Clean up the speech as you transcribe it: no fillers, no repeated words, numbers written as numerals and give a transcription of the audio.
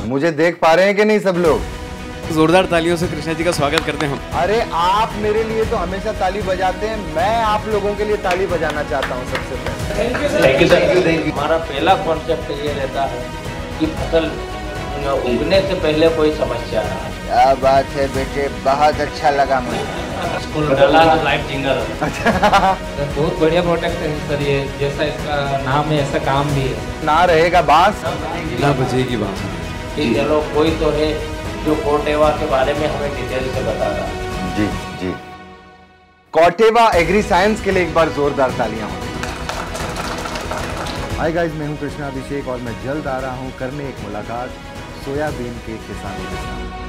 मुझे देख पा रहे हैं कि नहीं सब लोग? जोरदार तालियों से कृष्णा जी का स्वागत करते हैं हम। अरे आप मेरे लिए तो हमेशा ताली बजाते हैं, मैं आप लोगों के लिए ताली बजाना चाहता हूँ सबसे पहले। Thank you sir. हमारा पहला कॉन्सेप्ट ये रहता है कि फसल उगने से पहले कोई समस्या ना आए। क्या बात है बेटे, बहुत अच्छा लगा मुझे। स्कूल डाला लाइफ जिंगर। सर बहुत बढ़िया प्रोडक्ट है सर, ये जैसा इसका नाम है ऐसा काम भी है। ना रहेगा बांस ना बजेगी बांस। कि चलो कोई तो है जो कोटेवा के बारे में हमें डिटेल से बता रहा है। जी जी, कोटेवा एग्री साइंस के लिए एक बार जोरदार तालियां हों। हाय गाइस, मैं हूं कृष्णा अभिषेक और मैं जल्द आ रहा हूं करने एक मुलाकात सोयाबीन के किसानों के साथ।